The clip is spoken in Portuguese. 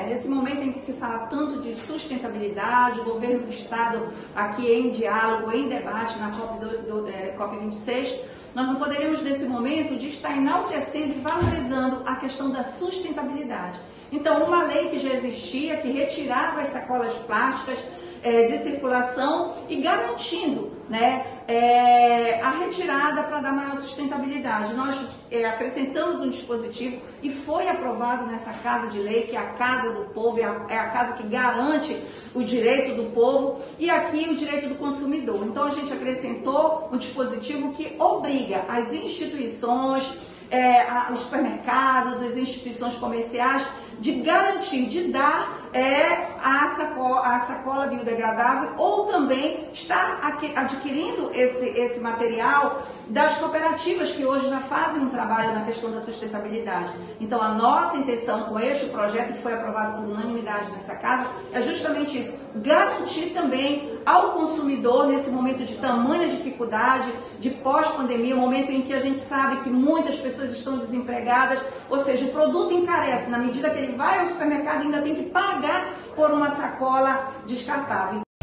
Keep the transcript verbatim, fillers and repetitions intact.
né? Nesse momento em que se fala tanto de sustentabilidade, o governo do Estado aqui em diálogo, em debate na COP, do, do, é, COP vinte e seis, nós não poderíamos, nesse momento, de estar enaltecendo e valorizando a questão da sustentabilidade. Então, uma lei que já existia, que retirava as sacolas plásticas é, de circulação e garantindo, né, é, a retirada para dar maior sustentabilidade. Nós é, acrescentamos um dispositivo e foi aprovado nessa Casa de Lei, que é a Casa do Povo, é a, é a casa que garante o direito do povo e aqui o direito do consumidor. Então a gente acrescentou um dispositivo que obriga as instituições, é, a, os supermercados, as instituições comerciais, de garantir, de dar é, a, sacola, a sacola biodegradável ou também estar adquirindo esse, esse material das cooperativas que hoje já fazem um trabalho na questão da sustentabilidade. Então a nossa intenção com este projeto, que foi aprovado por unanimidade nessa casa, é justamente isso, garantir também ao consumidor, nesse momento de tamanha dificuldade, de pós-pandemia, um momento em que a gente sabe que muitas pessoas estão desempregadas, ou seja, o produto encarece, na medida que ele vai ao supermercado ainda tem que pagar por uma sacola descartável.